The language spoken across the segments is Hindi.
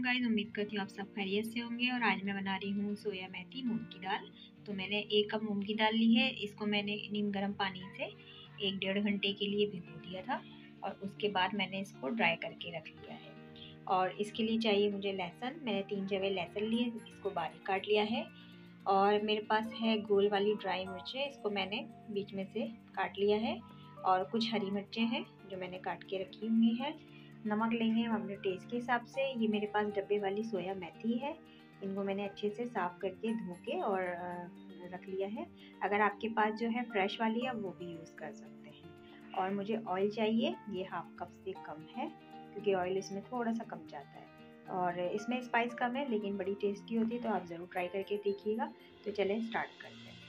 गाइस, उम्मीद करती हूँ आप सब खैरियत से होंगे। और आज मैं बना रही हूँ सोया मेथी मूंग की दाल। तो मैंने 1 कप मूंग की दाल ली है। इसको मैंने नीम गर्म पानी से 1-1.5 घंटे के लिए भिगो दिया था और उसके बाद मैंने इसको ड्राई करके रख लिया है। और इसके लिए चाहिए मुझे लहसुन। मैंने 3 जवे लहसुन लिए, इसको बारीक काट लिया है। और मेरे पास है गोल वाली ड्राई मिर्चें, इसको मैंने बीच में से काट लिया है। और कुछ हरी मिर्चें हैं जो मैंने काट के रखी हुई है। नमक लेंगे हम अपने टेस्ट के हिसाब से। ये मेरे पास डब्बे वाली सोया मेथी है, इनको मैंने अच्छे से साफ़ करके धो के और रख लिया है। अगर आपके पास जो है फ्रेश वाली है वो भी यूज़ कर सकते हैं। और मुझे ऑयल चाहिए, ये 1/2 कप से कम है क्योंकि ऑयल इसमें थोड़ा सा कम जाता है। और इसमें स्पाइस कम है लेकिन बड़ी टेस्टी होती है, तो आप ज़रूर ट्राई करके देखिएगा। तो चलें स्टार्ट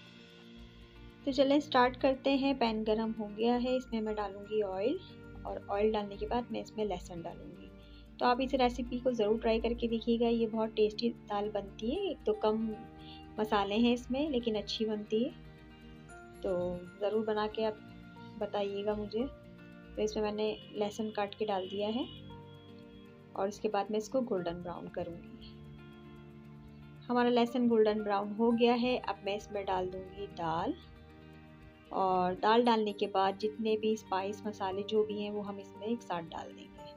करते हैं। पैन गरम हो गया है, इसमें मैं डालूँगी ऑयल। और ऑयल डालने के बाद मैं इसमें लहसुन डालूँगी। तो आप इस रेसिपी को ज़रूर ट्राई करके देखिएगा, ये बहुत टेस्टी दाल बनती है। एक तो कम मसाले हैं इसमें लेकिन अच्छी बनती है, तो ज़रूर बना के आप बताइएगा मुझे। तो इसमें मैंने लहसुन काट के डाल दिया है और इसके बाद मैं इसको गोल्डन ब्राउन करूँगी। हमारा लहसुन गोल्डन ब्राउन हो गया है। अब मैं इसमें डाल दूँगी दाल। और दाल डालने के बाद जितने भी स्पाइस मसाले जो भी हैं वो हम इसमें एक साथ डाल देंगे।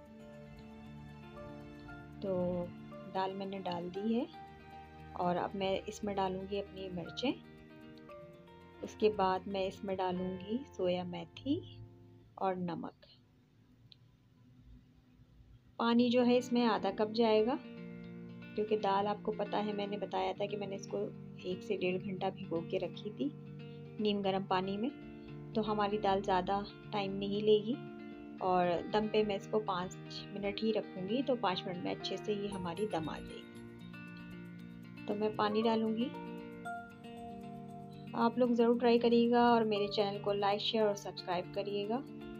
तो दाल मैंने डाल दी है और अब मैं इसमें डालूँगी अपनी मिर्चें। उसके बाद मैं इसमें डालूँगी सोया मेथी और नमक। पानी जो है इसमें आधा कप जाएगा क्योंकि दाल आपको पता है, मैंने बताया था कि मैंने इसको 1 से 1.5 घंटा भिगो के रखी थी नीम गर्म पानी में। तो हमारी दाल ज़्यादा टाइम नहीं लेगी और दम पे मैं इसको 5 मिनट ही रखूँगी, तो 5 मिनट में अच्छे से ये हमारी दम आ जाएगी। तो मैं पानी डालूँगी। आप लोग ज़रूर ट्राई करिएगा और मेरे चैनल को लाइक, शेयर और सब्सक्राइब करिएगा।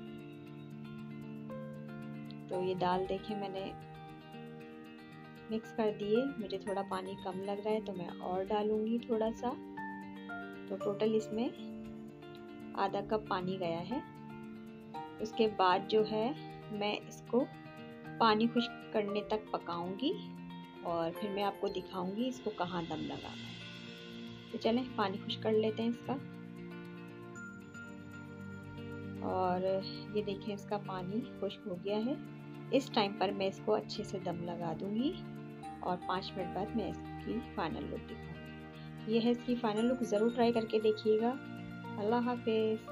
तो ये दाल देखें मैंने मिक्स कर दिए। मुझे थोड़ा पानी कम लग रहा है तो मैं और डालूँगी थोड़ा सा। तो टोटल इसमें आधा कप पानी गया है। उसके बाद जो है मैं इसको पानी खुश्क करने तक पकाऊंगी और फिर मैं आपको दिखाऊंगी इसको कहाँ दम लगाना है। तो चलें पानी खुश्क कर लेते हैं इसका। और ये देखें इसका पानी खुश्क हो गया है। इस टाइम पर मैं इसको अच्छे से दम लगा दूंगी और 5 मिनट बाद मैं इसकी फाइनल लुक दिखाऊंगी। ये है इसकी फाइनल लुक, ज़रूर ट्राई करके देखिएगा। अल्लाह हाफिज़।